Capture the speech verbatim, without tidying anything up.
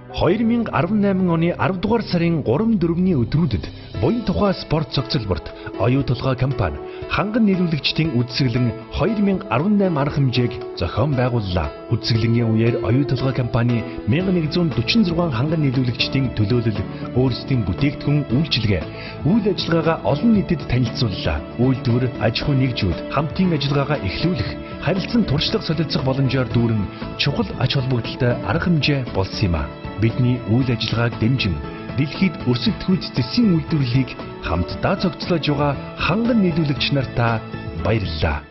хоёр мянга арван найман оны арав дугаар сарын гурав дөрөвний өдрүүдэд буян тухай спорт цогцлборт оюу толгой компани ханган нийлүүлэгчдийн үзэсгэлэн хоёр мянга арван найман арга хэмжээг зохион байгууллаа. Үзэсгэлэнгийн үеэр оюу толгой компани мянга нэгдүгээр дөрвөн зургаан ханган нийлүүлэгчдийн төлөөлөл, өөрсдийн бүтээгдэхүүн үйлчилгээ, үйл ажиллагаагаа олон нийтэд танилцууллаа. Үйлдвэр, аж ахуй нэгжүүд хамтын ажиллагаагаа эхлүүлэх, харилцан туршлага солилцох боломжоор дүүрэн чухал ач холбогдолтой арга хэмжээ болсон юм а. Бидний үйл ажиллагааг дэмжин дэлхийд өрсөлдөхүйц зэсийн үйлдвэрлэлийг хамтдаа цогцлоож байгаа ханган нийлүүлэгч нартаа баярлалаа.